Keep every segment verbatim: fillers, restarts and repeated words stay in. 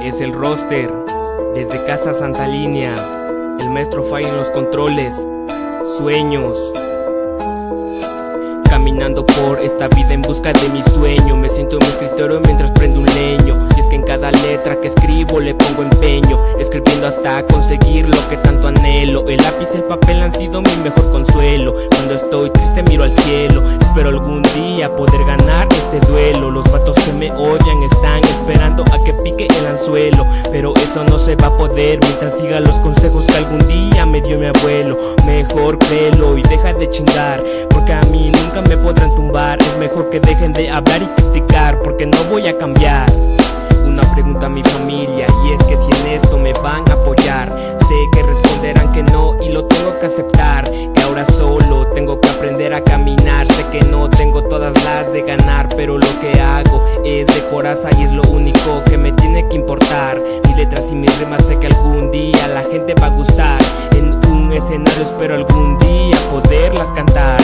Es el roster, desde Casa Santa Línea, el maestro falla en los controles, sueños. Caminando por esta vida en busca de mi sueño, me siento en mi escritorio mientras prendo un leño. Y es que en cada letra que escribo le pongo empeño, escribiendo hasta conseguir lo que tanto anhelo. El lápiz y el papel han sido mi mejor consuelo. Cuando estoy triste miro al cielo, espero algún día poder ganar este duelo. Los vatos que me odian están esperando a que pique el anzuelo, pero eso no se va a poder mientras siga los consejos que algún día me dio mi abuelo. Mejor créelo y deja de chingar, porque a mí nunca me podrán tumbar. Es mejor que dejen de hablar y criticar, porque no voy a cambiar. Una pregunta a mi familia, y es que si en esto me van a apoyar. Sé que responderán que no y lo tengo que aceptar, que ahora solo tengo que aprender a caminar. Sé que no tengo todas las de ganar, pero lo que hago es de coraza y es lo único que me tiene que importar. Mis letras y mis rimas sé que algún día la gente va a gustar. En un escenario espero algún día poderlas cantar.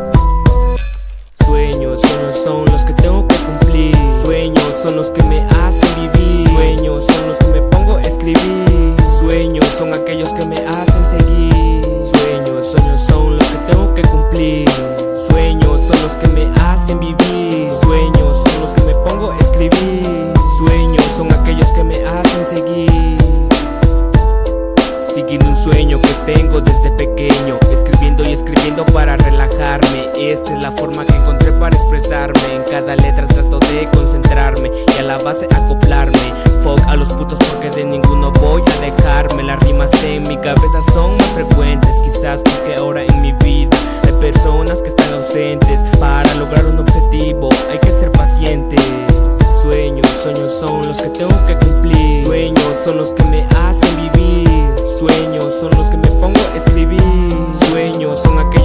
Sueños solo son los que tengo que cumplir. Sueños son los que me hacen vivir. Sueños son los que me pongo a escribir. Sueños son aquellos que me hacen seguir. Sueños, sueños son los que tengo que cumplir. Sueños son los que me hacen vivir. Sueños son los que me pongo a escribir. Sueños son aquellos que me hacen seguir. Siguiendo un sueño que tengo desde pequeño, escribiendo y escribiendo para relajarme. Esta es la forma que encontré para expresarme. En cada letra trato de concentrarme y a la base acoplarme. Fuck a los putos porque de ninguno voy a dejarme. Las rimas en mi cabeza son más frecuentes, quizás porque ahora en mi vida hay personas que están ausentes. Para lograr un objetivo hay que ser pacientes. Sueños, sueños son los que tengo que cumplir. Sueños son los que me hacen vivir. Sueños son los que me pongo a escribir. Sueños son aquellos